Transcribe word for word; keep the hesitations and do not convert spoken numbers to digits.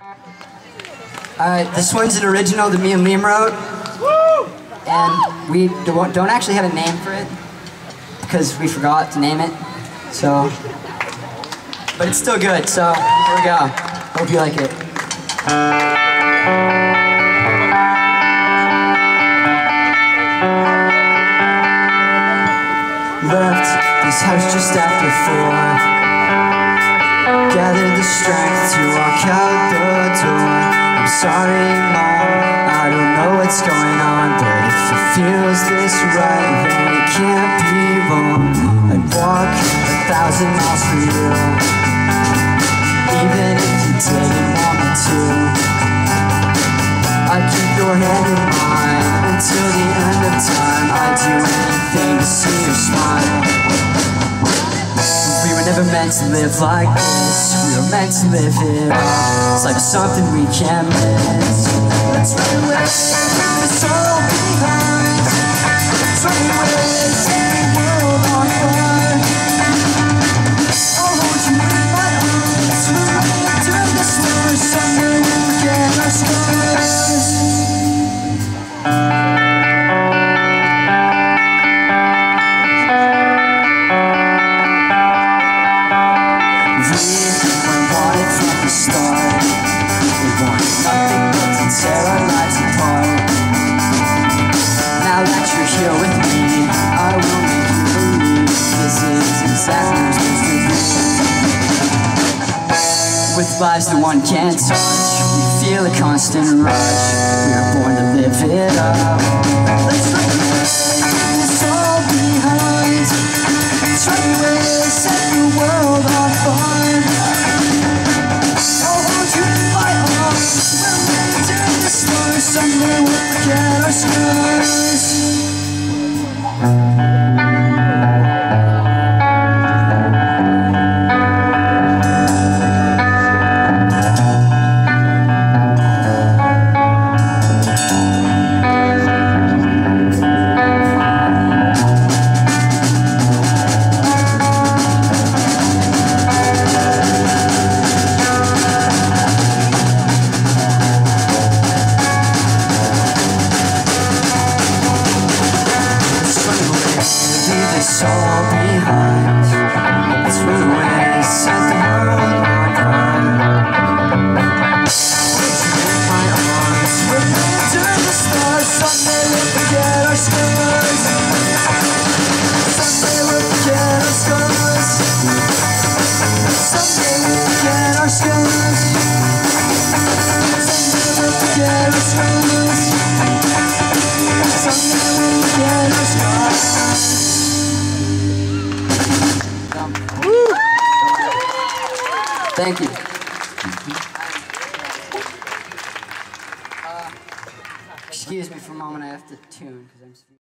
Alright, this one's an original that me and Liam wrote. And we don't actually have a name for it because we forgot to name it. So, but it's still good, so here we go. Hope you like it. Left this house just after four. Gathered the strength to walk out the door. I'm sorry, Mom, I don't know what's going on, but if it feels this right, then it can't be wrong. I'd walk a thousand miles for you, even if you didn't want me to. I'd keep your hand in mine until the end of time. I'd do anything to see your smile. We were never meant to live like this. We were meant to live it up. It's like something we can't miss. Let's run away, leave this all behind. Let's run away, set the world on fire. I'll hold you in my arms. We'll run to the stars. Someday we'll forget our scars. With lives that one can't touch, we feel a constant rush. We are born to live it up. Let's run away, leave this all behind. Let's run away, set the world on fire. I'll hold you in my arms. We'll live to the stars. Someday we'll forget our scars. It's all behind. Let's run away, set the world on fire. In my arms, we're meant to the stars. Someday we'll forget our scars. Someday we'll forget our scars. Someday we'll forget our scars. Someday we'll forget our scars. Someday we'll forget our scars. Thank you. Uh, excuse me for a moment, I have to tune because I'm